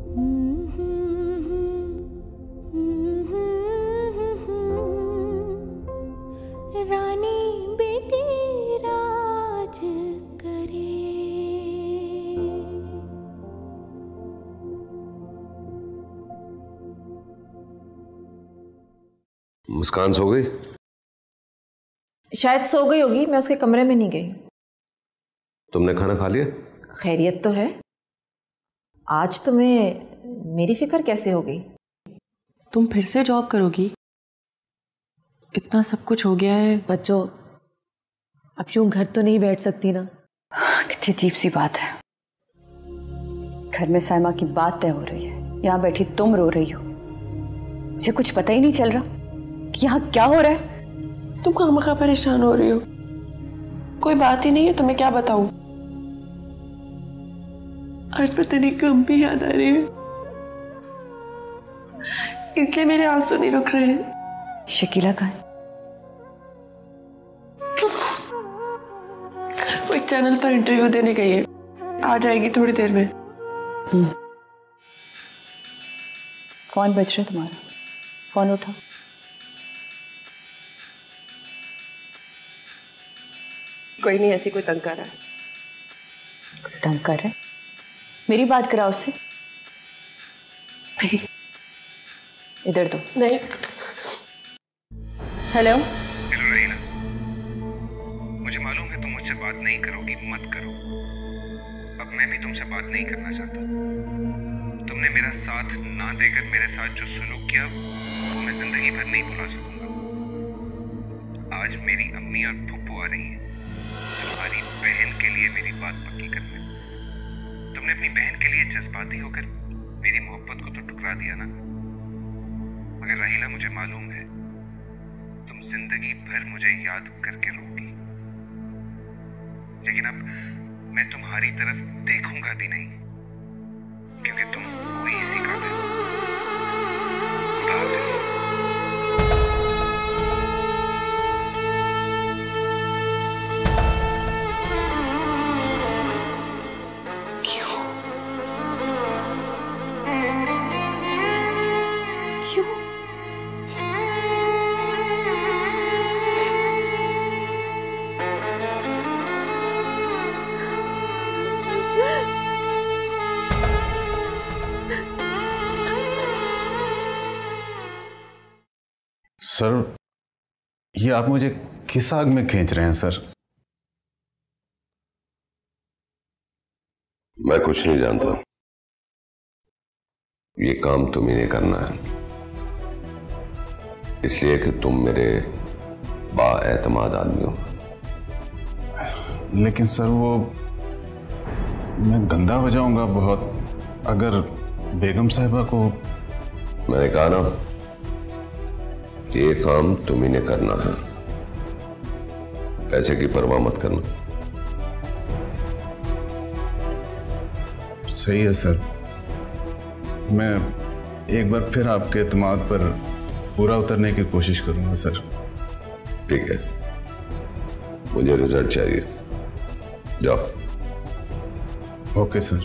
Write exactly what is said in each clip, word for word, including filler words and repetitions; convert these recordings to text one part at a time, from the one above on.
रानी बेटी राज करे। मुस्कान सो गई? शायद सो गई होगी, मैं उसके कमरे में नहीं गई। तुमने खाना खा लिया? खैरियत तो है। आज तुम्हें मेरी फिक्र कैसे हो गई? तुम फिर से जॉब करोगी? इतना सब कुछ हो गया है। बच्चों, अब यूं घर तो नहीं बैठ सकती ना। कितनी अजीब सी बात है। घर में साइमा की बात तय हो रही है, यहाँ बैठी तुम रो रही हो। मुझे कुछ पता ही नहीं चल रहा कि यहाँ क्या हो रहा है। तुम खामखा परेशान हो रही हो। कोई बात ही नहीं है, तुम्हें क्या बताऊं। आज पता नहीं कम भी याद आ रही है, इसलिए मेरे आंसू नहीं रुक रहे हैं। शकीला कहाँ है? वो एक चैनल पर इंटरव्यू देने गई है, आ जाएगी थोड़ी देर में। फोन बज रहा है तुम्हारा, फोन उठाओ। कोई नहीं, ऐसी कोई तंग कर रहा है। कोई तंग कर रहा है? मेरी बात कराओ उससे। नहीं। इधर दो। नहीं। हेलो। हेलो रहीना, मुझे मालूम है तुम मुझसे बात नहीं करोगी, मत करो। अब मैं भी तुमसे बात नहीं करना चाहता। तुमने मेरा साथ ना देकर मेरे साथ जो सुलूक किया वो मैं जिंदगी भर नहीं भुला सकूंगा। आज मेरी अम्मी और फुप्पू आ रही हैं तुम्हारी बहन के लिए मेरी बात पक्की करने। तुमने अपनी बहन के लिए जज्बाती होकर मेरी मोहब्बत को तो ठुकरा दिया ना। मगर राहिला, मुझे मालूम है तुम जिंदगी भर मुझे याद करके रोगी, लेकिन अब मैं तुम्हारी तरफ देखूंगा भी नहीं, क्योंकि तुम हुई इसी काबिल। खुदा हाफिज। सर, ये आप मुझे किस आग में खींच रहे हैं सर? मैं कुछ नहीं जानता। ये काम तुम्ही ने करना है, इसलिए कि तुम मेरे बाएतमाद आदमी हो। लेकिन सर, वो मैं गंदा हो जाऊंगा बहुत अगर बेगम साहिबा को। मैंने कहा ना, ये काम तुम्ही ने करना है। पैसे की परवाह मत करना। सही है सर, मैं एक बार फिर आपके एतमाद पर पूरा उतरने की कोशिश करूंगा सर। ठीक है, मुझे रिजल्ट चाहिए। जाओ। Okay sir.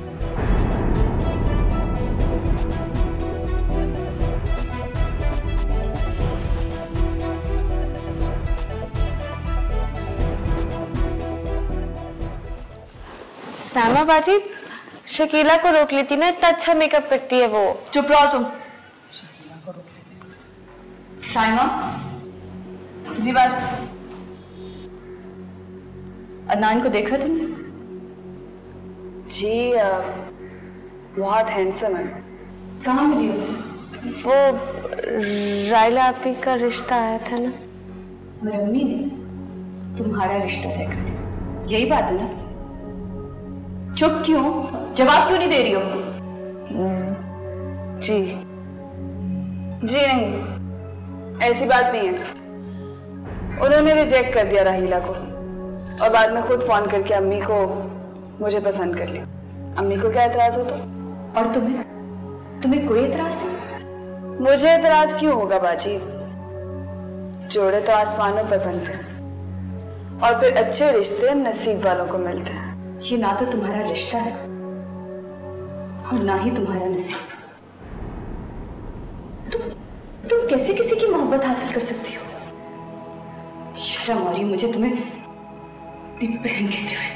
सामा बाजी, शकीला को रोक लेती ना, इतना अच्छा मेकअप करती है वो। चुप रहो तुम। शकीला को रोक लेती। साइमा जी, बात। अदनान को देखा तुमने? जी, आ, बहुत हैंडसम है। कहाँ मिली उससे? वो रायला आपी का रिश्ता आया था ना। और अम्मी ने तुम्हारा रिश्ता तय कर दिया, यही बात है ना? चुप क्यों? जवाब क्यों नहीं दे रही हो? जी जी नहीं, ऐसी बात नहीं है। उन्होंने रिजेक्ट कर दिया राहिला को और बाद में खुद फोन करके अम्मी को मुझे पसंद कर लिया। अम्मी को क्या एतराज हो तो? और तुम्हें तुम्हें कोई एतराज नहीं? मुझे एतराज क्यों होगा बाजी? जोड़े तो आसमानों पर बनते हैं और फिर अच्छे रिश्ते नसीब वालों को मिलते हैं। ये ना तो तुम्हारा रिश्ता है और ना ही तुम्हारा नसीब। तुम तुम कैसे किसी की मोहब्बत हासिल कर सकती हो? शर्म आ रही है मुझे तुम्हें अपनी बहन कहते हुए।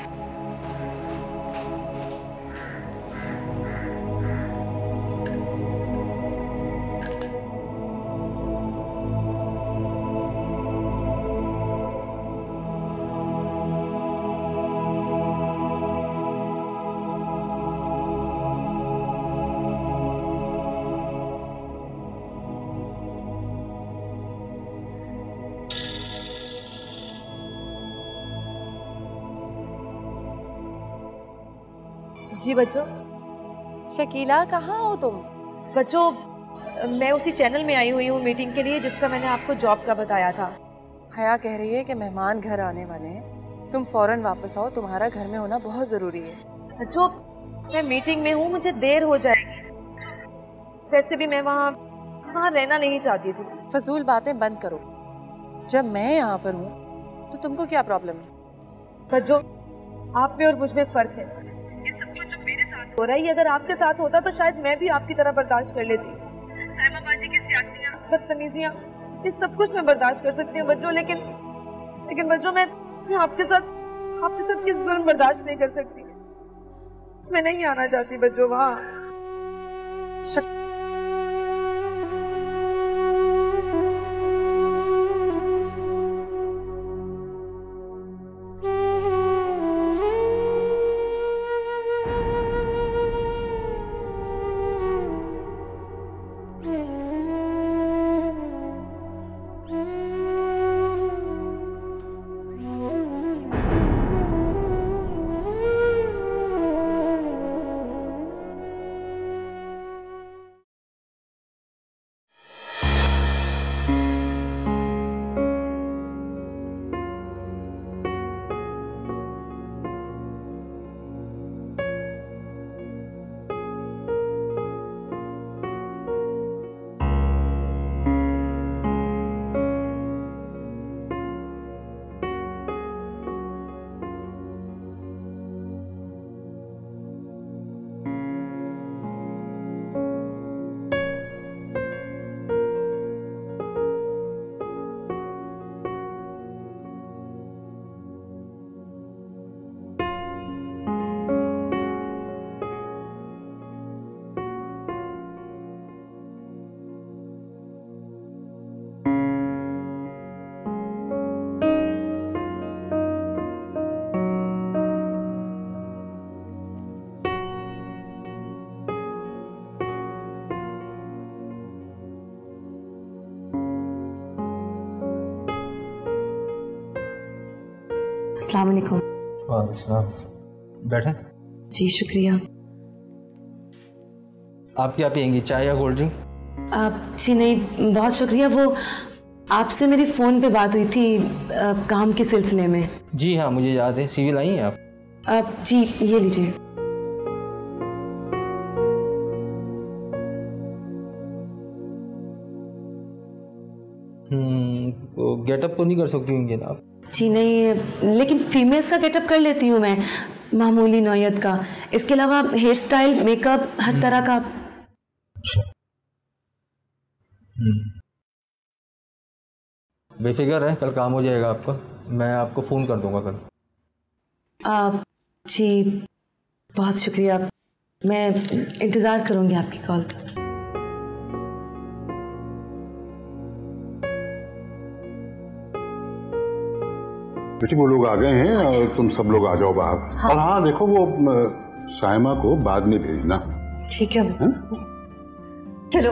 जी बच्चों। शकीला कहाँ हो तुम? बच्चों मैं उसी चैनल में आई हुई हूँ मीटिंग के लिए जिसका मैंने आपको जॉब का बताया था। हया कह रही है कि मेहमान घर आने वाले हैं, तुम फौरन वापस आओ, तुम्हारा घर में होना बहुत ज़रूरी है। बच्चों मैं मीटिंग में हूँ, मुझे देर हो जाएगी। वैसे भी मैं वहाँ वहाँ रहना नहीं चाहती थी। फजूल बातें बंद करो। जब मैं यहाँ पर हूँ तो तुमको क्या प्रॉब्लम है? बच्चों आप में और मुझ में फर्क है। ये सब कुछ जो मेरे साथ हो रहा है, अगर आपके साथ होता तो शायद मैं भी आपकी तरह बर्दाश्त कर लेती। साइमा बाजी की ज्यादतियां, बदतमीजियां, ये सब कुछ मैं बर्दाश्त कर सकती हूँ बच्चों, लेकिन लेकिन बच्चों मैं, मैं आपके साथ आपके साथ किस जुल्म बर्दाश्त नहीं कर सकती। मैं नहीं आना चाहती बच्चों वहाँ। शक... अस्सलाम वालेकुम। वालेकुम सलाम। बैठे। जी शुक्रिया। आप क्या पियेंगी, चाय या कोल्ड ड्रिंक? आप जी नहीं बहुत शुक्रिया। वो आपसे मेरी फ़ोन पे बात हुई थी आ, काम के सिलसिले में। जी हाँ मुझे याद है। सीवी लाई हैं आप? आ, जी ये लीजिए। हम्म तो गेटअप तो नहीं कर सकती होंगी ना आप? जी नहीं, लेकिन फीमेल्स का गेटअप कर लेती हूँ मैं, मामूली नौयत का। इसके अलावा हेयर स्टाइल, मेकअप, हर तरह का। बेफिक्र है, कल काम हो जाएगा आपका। मैं आपको फ़ोन कर दूंगा कल। आ, जी बहुत शुक्रिया। मैं इंतज़ार करूँगी आपकी कॉल का। बेटी वो लोग आ गए हैं और तुम सब लोग आ जाओ बाहर। हाँ। और हाँ देखो वो साइमा को बाद में भेजना। ठीक है, है? चलो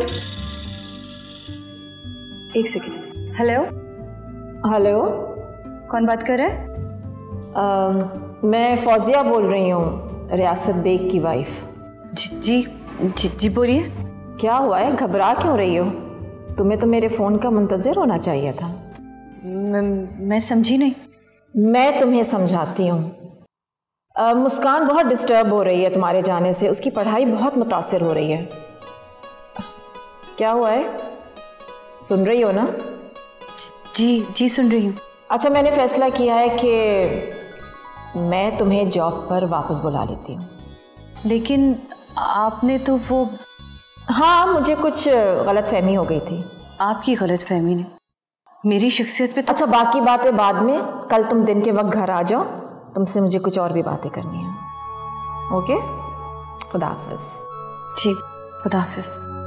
एक सेकेंड। हेलो हेलो, कौन बात कर रहा है? आ, मैं फौजिया बोल रही हूँ, रियासत बेग की वाइफ। जी जी जी, जी बोलिए। क्या हुआ है, घबरा क्यों रही हो? तुम्हें तो मेरे फ़ोन का मुंतज़िर होना चाहिए था। मैं, मैं समझी नहीं। मैं तुम्हें समझाती हूँ। मुस्कान बहुत डिस्टर्ब हो रही है तुम्हारे जाने से, उसकी पढ़ाई बहुत मुतासिर हो रही है। क्या हुआ है, सुन रही हो ना? जी जी सुन रही हूँ। अच्छा, मैंने फैसला किया है कि मैं तुम्हें जॉब पर वापस बुला लेती हूँ। लेकिन आपने तो वो, हाँ मुझे कुछ गलत फहमी हो गई थी। आपकी गलत फहमी ने मेरी शख्सियत पे तो... अच्छा बाकी बातें बाद में, कल तुम दिन के वक्त घर आ जाओ, तुमसे मुझे कुछ और भी बातें करनी है। ओके, खुदा हाफिज। ठीक, खुदा हाफिज।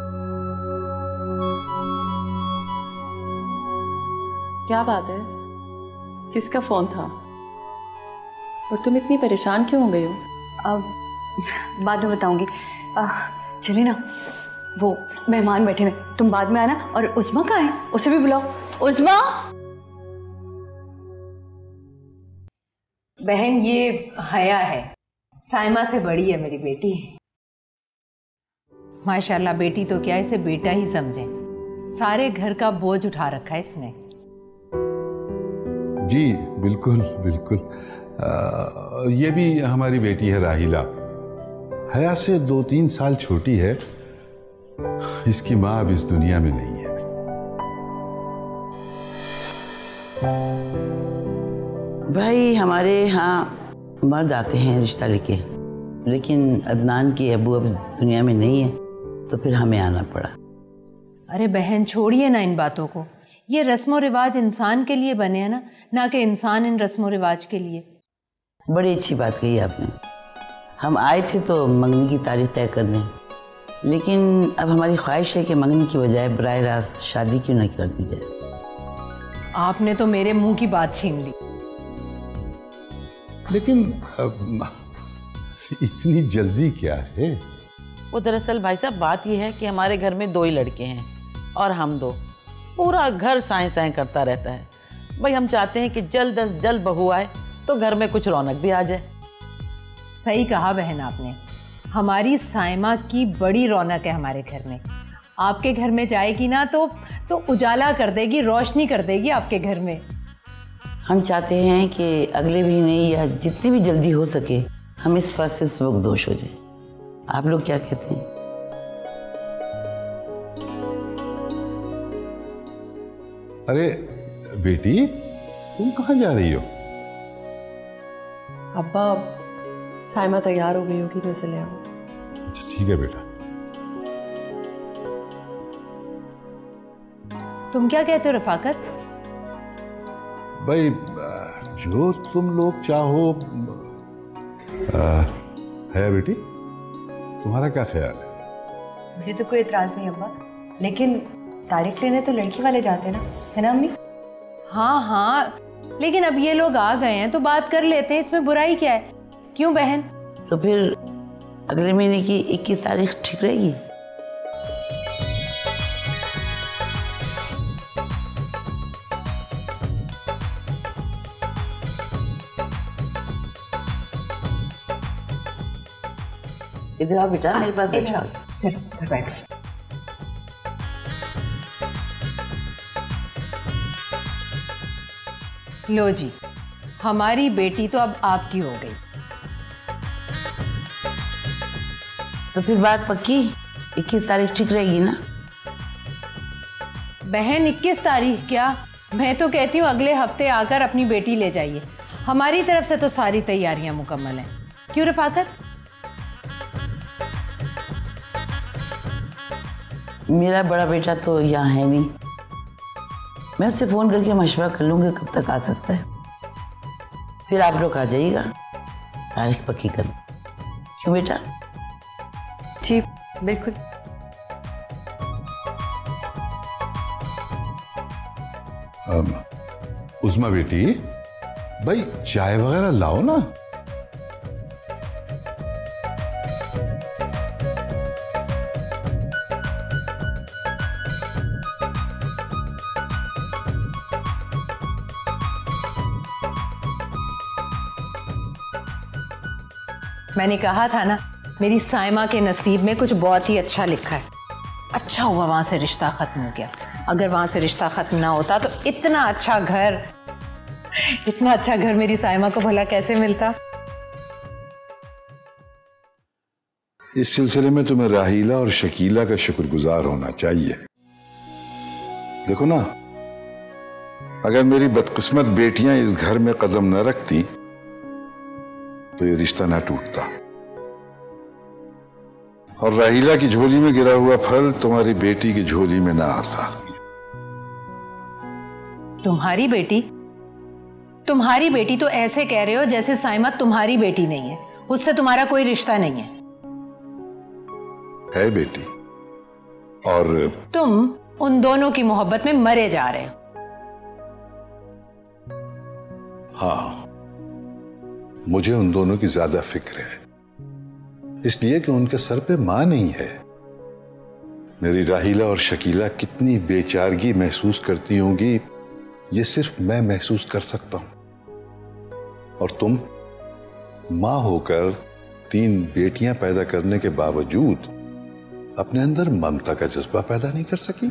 क्या बात है, किसका फोन था और तुम इतनी परेशान क्यों हो गई हो? अब बाद में बताऊंगी। चलिए ना, वो मेहमान बैठे हैं, तुम बाद में आना। और उस्मा कहाँ है, उसे भी बुलाओ। उस्मा बहन, ये हया है, साइमा से बड़ी है मेरी बेटी। माशाल्लाह, बेटी तो क्या, इसे बेटा ही समझे। सारे घर का बोझ उठा रखा है इसने। जी बिल्कुल बिल्कुल। आ, ये भी हमारी बेटी है राहिला, हया से दो तीन साल छोटी है। इसकी माँ अब इस दुनिया में नहीं है। भाई हमारे यहाँ मर्द आते हैं रिश्ता लेके, लेकिन अदनान के अबू अब इस दुनिया में नहीं है, तो फिर हमें आना पड़ा। अरे बहन, छोड़िए ना इन बातों को। ये रस्म रिवाज इंसान के लिए बने हैं ना, ना कि इंसान इन रस्म रिवाज के लिए। बड़ी अच्छी बात कही आपने। हम आए थे तो मंगनी की तारीख तय करने, लेकिन अब हमारी ख्वाहिश है कि मंगनी की बजाय बराह रास्त शादी क्यों न कर दी जाए। आपने तो मेरे मुंह की बात छीन ली। लेकिन अब इतनी जल्दी क्या है? वो दरअसल भाई साहब बात यह है कि हमारे घर में दो ही लड़के हैं और हम दो, पूरा घर साए साए करता रहता है। भाई हम चाहते हैं कि जल्द अज जल्द बहू आए तो घर में कुछ रौनक भी आ जाए। सही कहा बहन आपने, हमारी साइमा की बड़ी रौनक है हमारे घर में। आपके घर में जाएगी ना तो तो उजाला कर देगी, रोशनी कर देगी आपके घर में। हम चाहते हैं कि अगले महीने या जितनी भी जल्दी हो सके हम इस फैसले से सुबकदोश हो जाए। आप लोग क्या कहते हैं? अरे बेटी, तुम कहाँ जा रही हो? अब्बा, साइमा तैयार हो गई होगी, मैं से ले आऊं। ठीक है बेटा। तुम क्या कहते हो रफाकत? भाई जो तुम लोग चाहो। है बेटी, तुम्हारा क्या ख्याल है? मुझे तो कोई एतराज नहीं अब्बा, लेकिन तारीख लेने तो लड़की वाले जाते ना, है ना अम्मी? हाँ हाँ, लेकिन अब ये लोग आ गए हैं तो बात कर लेते हैं, इसमें बुराई क्या है? क्यों बहन? तो फिर अगले महीने की इक्कीस तारीख ठीक रहेगी? इधर आओ बेटा, मेरे पास बैठो। चलो चलो बैठो। लो जी, हमारी बेटी तो अब आपकी हो गई। तो फिर बात पक्की, इक्कीस तारीख ठीक रहेगी ना? बहन इक्कीस तारीख क्या, मैं तो कहती हूँ अगले हफ्ते आकर अपनी बेटी ले जाइए। हमारी तरफ से तो सारी तैयारियां मुकम्मल हैं। क्यों रफाकत? मेरा बड़ा बेटा तो यहाँ है नहीं, मैं उससे फोन करके मशवरा कर लूंगी कब तक आ सकता है, फिर आप लोग आ जाइएगा तारीख पक्की कर। क्यों बेटा? जी बिल्कुल। उस्मा बेटी, भाई चाय वगैरह लाओ ना। मैंने कहा था ना, मेरी साइमा के नसीब में कुछ बहुत ही अच्छा लिखा है। अच्छा हुआ वहां से रिश्ता खत्म हो गया, अगर वहां से रिश्ता खत्म ना होता तो इतना अच्छा घर, इतना अच्छा घर मेरी साइमा को भला कैसे मिलता। इस सिलसिले में तुम्हें राहीला और शकीला का शुक्रगुजार होना चाहिए। देखो ना, अगर मेरी बदकिस्मत बेटियां इस घर में कदम न रखती तो ये रिश्ता ना टूटता। और राहीला की झोली में गिरा हुआ फल तुम्हारी बेटी की झोली में ना आता। तुम्हारी बेटी? तुम्हारी बेटी तो ऐसे कह रहे हो जैसे साइमा तुम्हारी बेटी नहीं है, उससे तुम्हारा कोई रिश्ता नहीं है। है बेटी, और तुम उन दोनों की मोहब्बत में मरे जा रहे हो। हाँ, मुझे उन दोनों की ज्यादा फिक्र है, इसलिए कि उनके सर पे मां नहीं है। मेरी राहीला और शकीला कितनी बेचारगी महसूस करती होंगी, ये सिर्फ मैं महसूस कर सकता हूं। और तुम मां होकर तीन बेटियां पैदा करने के बावजूद अपने अंदर ममता का जज्बा पैदा नहीं कर सकी।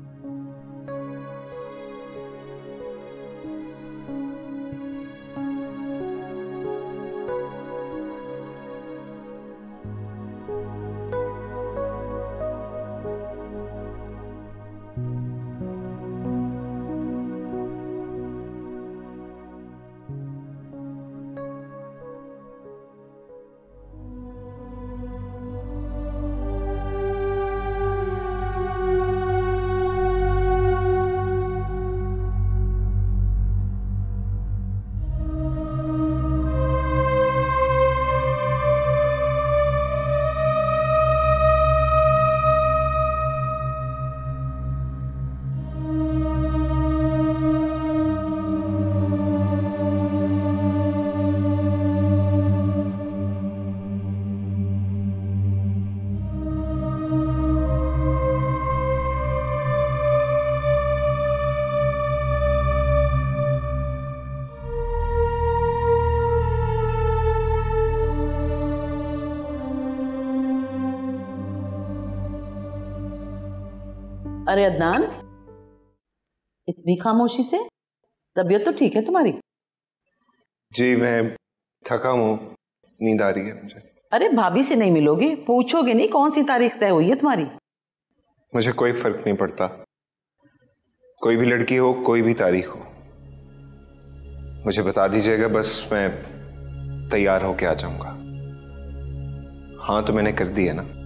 अरे अदनान, इतनी खामोशी से? तबीयत तो ठीक है तुम्हारी? जी मैं थका हूँ, नींद आ रही है मुझे। अरे भाभी से नहीं मिलोगे, पूछोगे नहीं कौन सी तारीख तय हुई है तुम्हारी? मुझे कोई फर्क नहीं पड़ता, कोई भी लड़की हो, कोई भी तारीख हो, मुझे बता दीजिएगा, बस मैं तैयार होके आ जाऊंगा। हाँ तो मैंने कर दी है ना।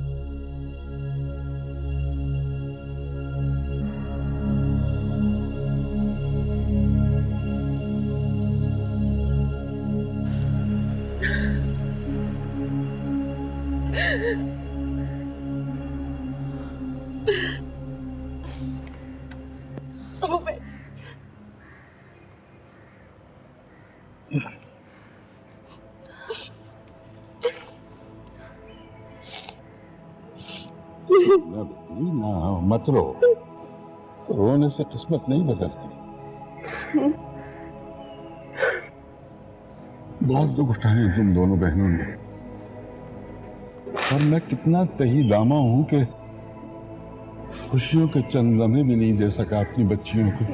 ना मत रो, रोने से किस्मत नहीं बदलती। बहुत दुख उठाए तुम दोनों बहनों ने, और मैं कितना तही दामा हूं कि खुशियों के चंद लम्हे भी नहीं दे सका अपनी बच्चियों को।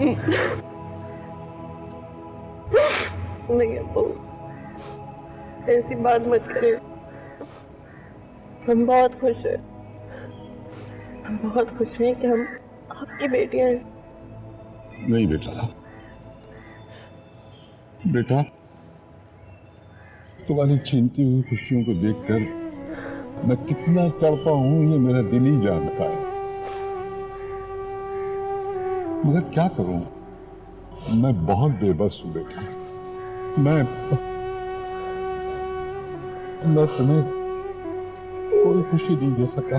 नहीं अब्बू, ऐसी बात मत करिए, हम बहुत खुश हैं, हम बहुत खुश हैं कि हम आपकी बेटियां हैं। नहीं बेटा, बेटा तुम्हारी छीनती हुई खुशियों को देखकर मैं कितना तड़पा हूं ये मेरा दिल ही जानता है, मगर क्या करूं, मैं बहुत बेबस हूं बेटा। मैं मैं तुम्हें कोई खुशी नहीं दे सका।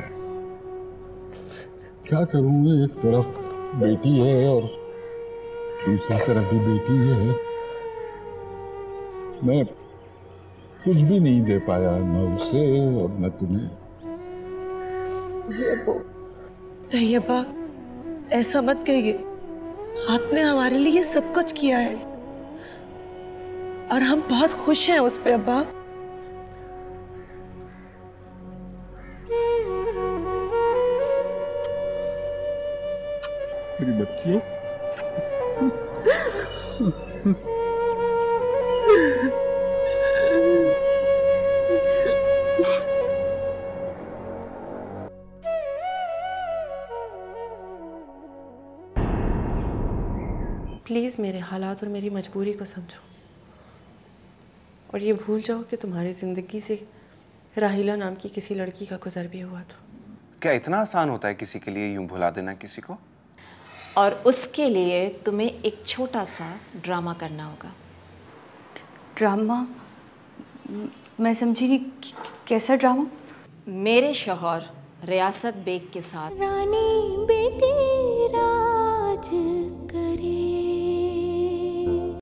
क्या करूं, एक तरफ बेटी है और दूसरी तरफ भी बेटी है। मैं कुछ भी नहीं दे पाया, न उसे और न तुम्हें। तैयबा, ऐसा मत कहिए, आपने हमारे लिए सब कुछ किया है और हम बहुत खुश हैं उस पे अब्बा। मेरी बच्चियों, प्लीज़ मेरे हालात और मेरी मजबूरी को समझो और ये भूल जाओ कि तुम्हारी ज़िंदगी से राहिला नाम की किसी लड़की का गुजर भी हुआ था। क्या इतना आसान होता है किसी के लिए यूं भुला देना किसी को? और उसके लिए तुम्हें एक छोटा सा ड्रामा करना होगा। ड्रामा? मैं समझी नहीं, कैसा ड्रामा? मेरे शौहर रियासत बेग के साथ रानी बेटी